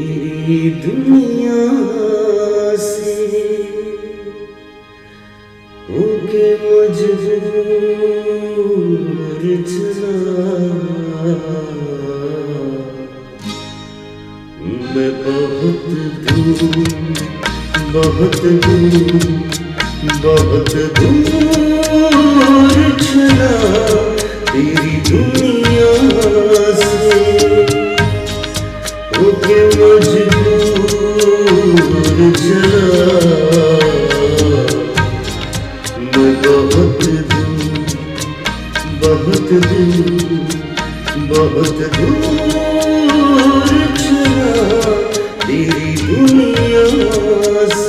तेरी दुनिया से होके मजबूर चला मैं बहुत दूर चला तेरी दुनिया से होके मजबूर चला मैं बहुत दूर चला तेरी दुनिया से।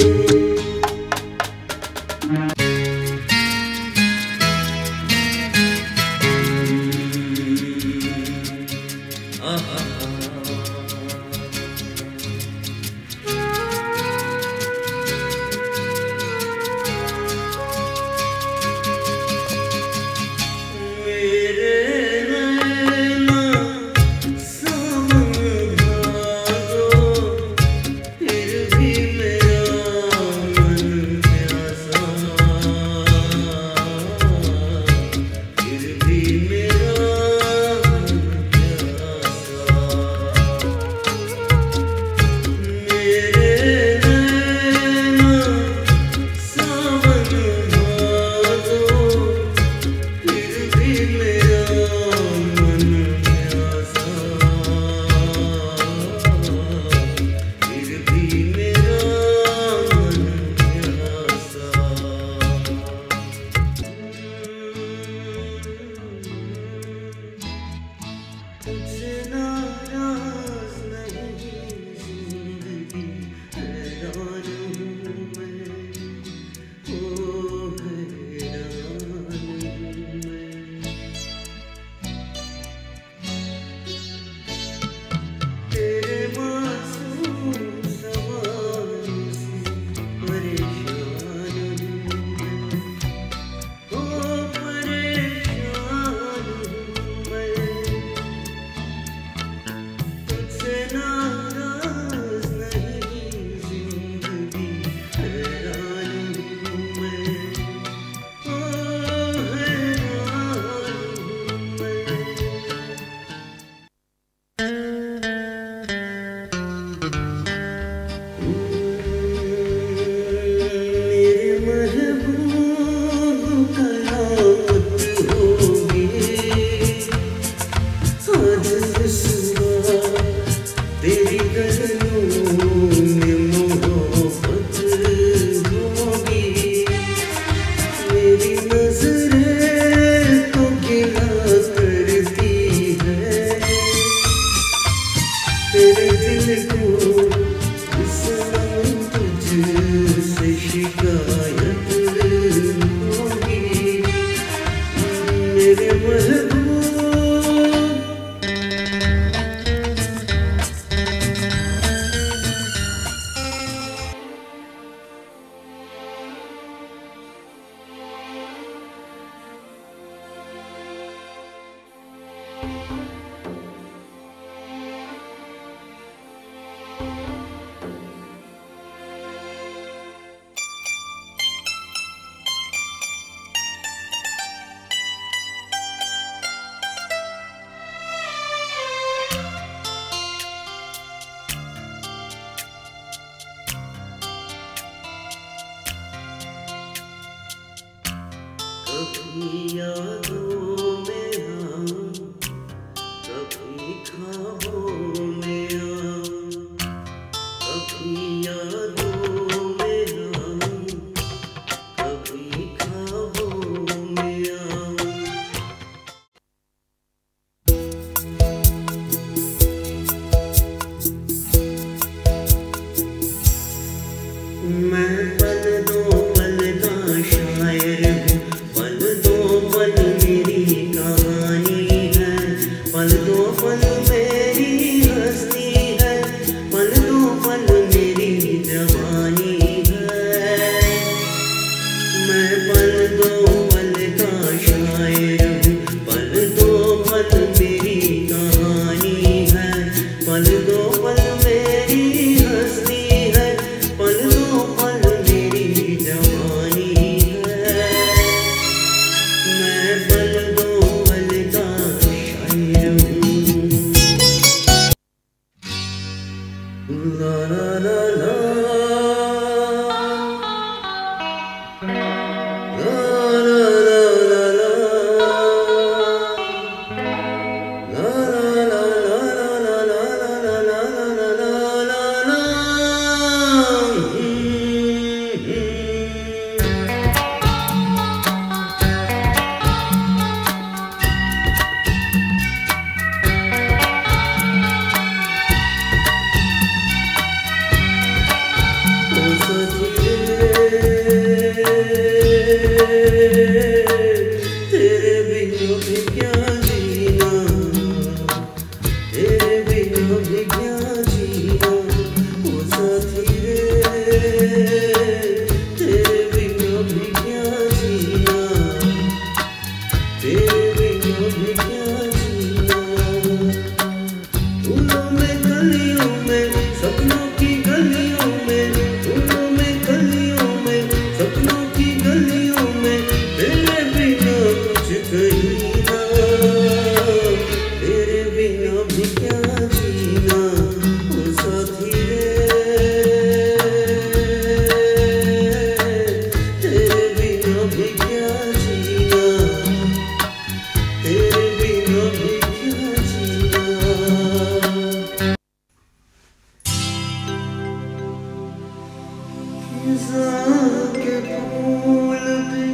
कभी यादों में आऊं, कभी ख्वाबों में आऊं, कभी यादों में आऊं, कभी ख्वाबों में आऊं। मैं पल दो पल का शायर हूँ, पल दो पल मेरी कहानी है, पल दो पल मेरी हस्ती है, पल दो पल मेरी ला ला ला ला तेरे बिना भी क्या जीना, तेरे बिना भी क्या जीना, ओ साथी रे तेरे बिना भी क्या जीना, तेरे बिना भी क्या जीना। फूलों में कलियों में सपनों की गलियों में, फूलों में कलियों में सपनों की गलियों में, तेरे बिना कुछ कहीं ना, तेरे बिना भी क्या जीना, ओ साथी रे तेरे बिना भी क्या जीना, तेरे बिना भी क्या जीना। के फूल पे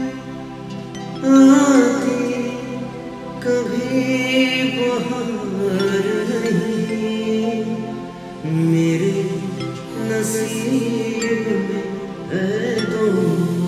आती कभी बहार नहीं, मेरे नसीब में है तो